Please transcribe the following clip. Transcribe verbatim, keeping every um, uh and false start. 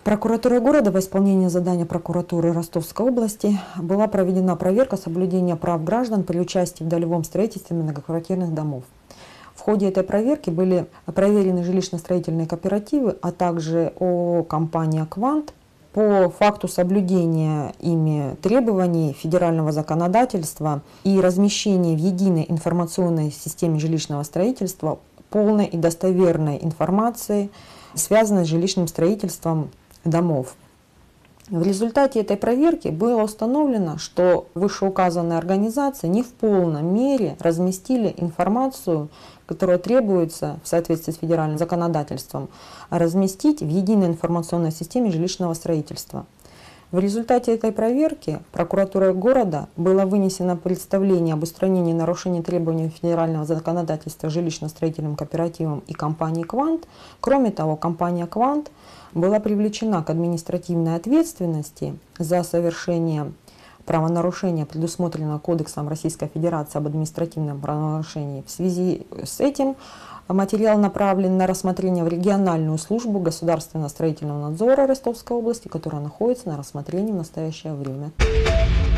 Прокуратурой города во исполнение задания прокуратуры Ростовской области была проведена проверка соблюдения прав граждан при участии в долевом строительстве многоквартирных домов. В ходе этой проверки были проверены жилищно-строительные кооперативы, а также ООО «Компания Квант» по факту соблюдения ими требований федерального законодательства и размещения в единой информационной системе жилищного строительства полной и достоверной информации, связанной с жилищным строительством домов. В результате этой проверки было установлено, что вышеуказанные организации не в полной мере разместили информацию, которая требуется в соответствии с федеральным законодательством разместить в единой информационной системе жилищного строительства. В результате этой проверки прокуратурой города было вынесено представление об устранении нарушений требований федерального законодательства жилищно-строительным кооперативам и компании «Квант». Кроме того, компания «Квант» была привлечена к административной ответственности за совершение правонарушения, предусмотренного Кодексом Российской Федерации об административном правонарушении. В связи с этим материал направлен на рассмотрение в региональную службу государственного строительного надзора Ростовской области, которая находится на рассмотрении в настоящее время.